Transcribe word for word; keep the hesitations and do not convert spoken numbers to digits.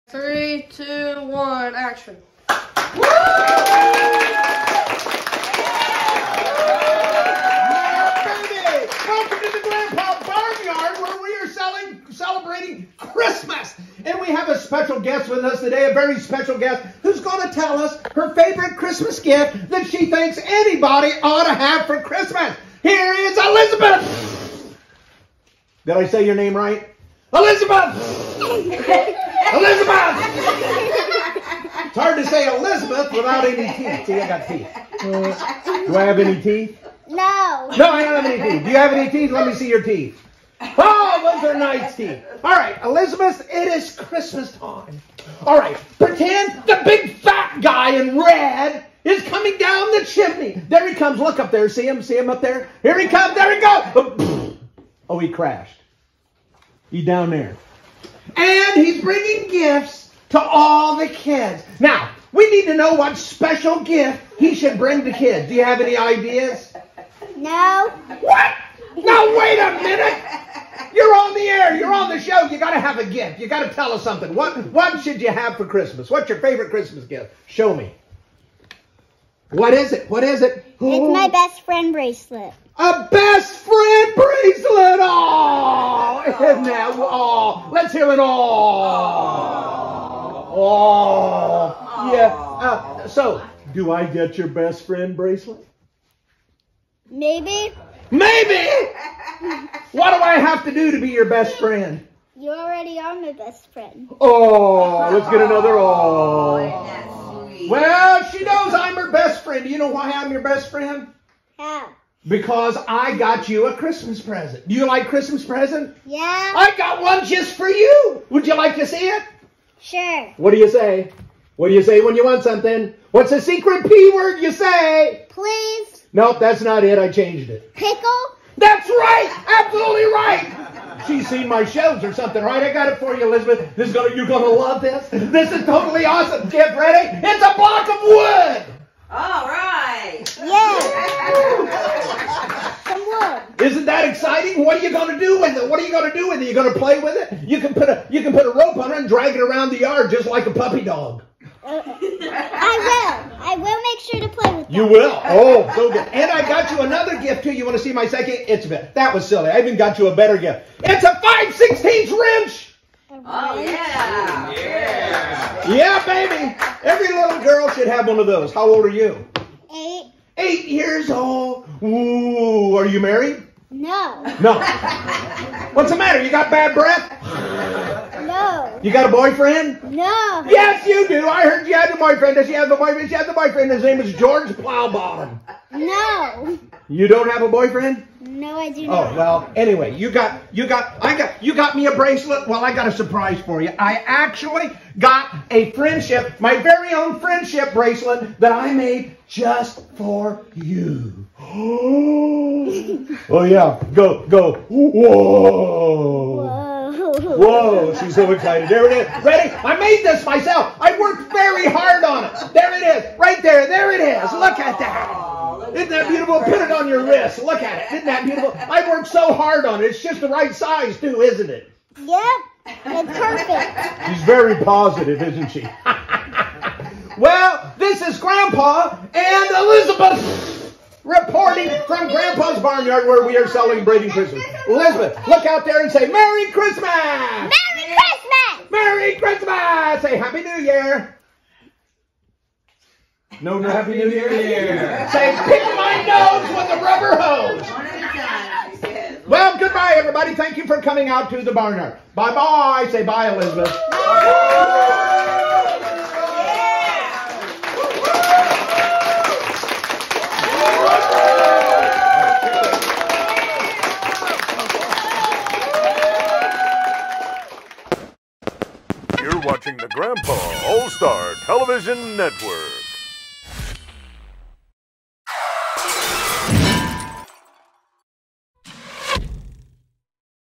Three, two, one, action. Baby! Welcome to the Grandpa Barnyard, where we are selling, celebrating Christmas. And we have a special guest with us today, a very special guest, who's going to tell us her favorite Christmas gift that she thinks anybody ought to have for Christmas. Here is Elizabeth. Did I say your name right? Elizabeth! Elizabeth! It's hard to say Elizabeth without any teeth. See, I got teeth. Uh, do I have any teeth? No. No, I don't have any teeth. Do you have any teeth? Let me see your teeth. Oh, those are nice teeth. All right, Elizabeth, it is Christmas time. All right, pretend the big fat guy in red is coming down the chimney. There he comes. Look up there. See him? See him up there? Here he comes. There he goes. Oh, he crashed. He's down there. And he's bringing gifts to all the kids. Now, we need to know what special gift he should bring to kids. Do you have any ideas? No. What? Now, wait a minute. You're on the air. You're on the show. You got to have a gift. You got to tell us something. What, what should you have for Christmas? What's your favorite Christmas gift? Show me. What is it? What is it? It's my best friend bracelet. A best friend bracelet! Oh, isn't that? Oh, let's hear it all. Oh, yeah. Uh, so, do I get your best friend bracelet? Maybe. Maybe. What do I have to do to be your best friend? You already are my best friend. Oh, let's get another oh. Well, she knows I'm her best friend. Do you know why I'm your best friend? How? Because I got you a Christmas present. Do you like Christmas present? Yeah. I got one just for you. Would you like to see it? Sure. What do you say? What do you say when you want something? What's the secret P word you say? Please. Nope, that's not it. I changed it. Pickle? That's right. Absolutely right. She's seen my shows or something, right? I got it for you, Elizabeth. This is gonna, you're going to love this. This is totally awesome. Get ready. It's a block of wood. All right. Yeah. Some wood. Isn't that exciting? What are you going to do with it? What are you going to do with it? You going to play with it? You can put a you can put a rope on it and drag it around the yard just like a puppy dog. Uh, I will. I will make sure to play with it. You will. Oh, so good. And I got you another gift too. You want to see my second? It's a bit. That was silly. I even got you a better gift. It's a five sixteenths wrench. Oh yeah. Yeah. Yeah, baby. Every little girl should have one of those. How old are you? Eight. Eight years old. Ooh, are you married? No. No. What's the matter? You got bad breath? No. You got a boyfriend? No. Yes, you do. I heard you had a boyfriend. Does she have a boyfriend? She has a boyfriend. His name is George Plowbottom. No. You don't have a boyfriend? No, I do Oh, not. well, anyway, you got, you got, I got, you got me a bracelet. Well, I got a surprise for you. I actually got a friendship, my very own friendship bracelet that I made just for you. Oh, yeah. Go, go. Whoa. Whoa. Whoa, she's so excited. There it is. Ready? I made this myself. I worked very hard on it. There it is. Right there. There it is. Look at that. Isn't that beautiful? Put it on your wrist. Look at it. Isn't that beautiful? I worked so hard on it. It's just the right size, too, isn't it? Yep. It's perfect. She's very positive, isn't she? Well, this is Grandpa and Elizabeth reporting from Grandpa's Barnyard, where we are celebrating Christmas. Elizabeth, look out there and say, Merry Christmas! Merry Christmas! Merry Christmas! Say Happy New Year! No, no Happy New Year? Say, pick my nose with a rubber hose! Well, goodbye, everybody. Thank you for coming out to the barnyard. Bye-bye. Say bye, Elizabeth. You're watching the Grandpa All-Star Television Network.